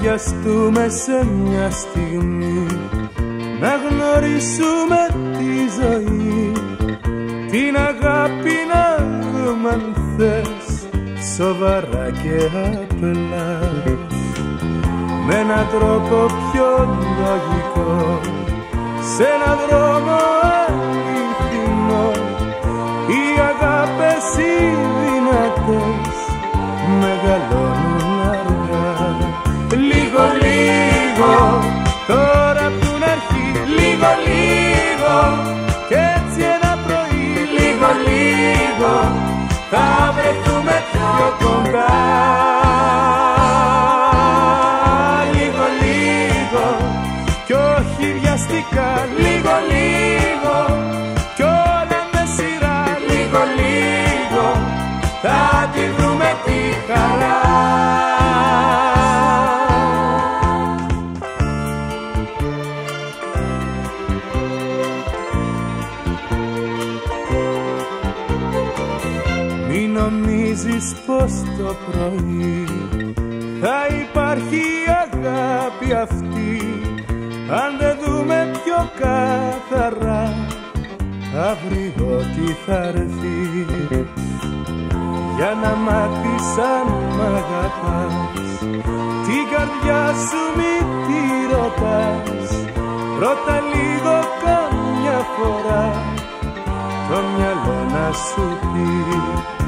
βιαστούμε σε μια στιγμή, να γνωρίσουμε τη ζωή, την αγάπη να δούμε αν θες, σοβαρά και απλά, με έναν τρόπο πιο λογικό, σε έναν δρόμο αληθινό. Οι αγάπες οι δυνατές μεγαλώνουν αργά. Λίγο λίγο, τώρα που να έρθει, λίγο λίγο, κι έτσι ένα πρωί, λίγο λίγο, θα βρεθούμε πιο κοντά. Λίγο λίγο, κι όχι βιαστικά, λίγο λίγο, κι όλα με σειρά, λίγο λίγο, θα τη βρούμε τη χαρά. Μην νομίζεις πως το πρωί θα υπάρχει η αγάπη αυτή, αν δεν δούμε πιο καθαρά αύριο τι θα έρθει. Για να μάθεις αν μ' αγαπάς, την καρδιά σου μη τη ρωτάς, ρώτα λίγο καμιά φορά το μυαλό να σου πει.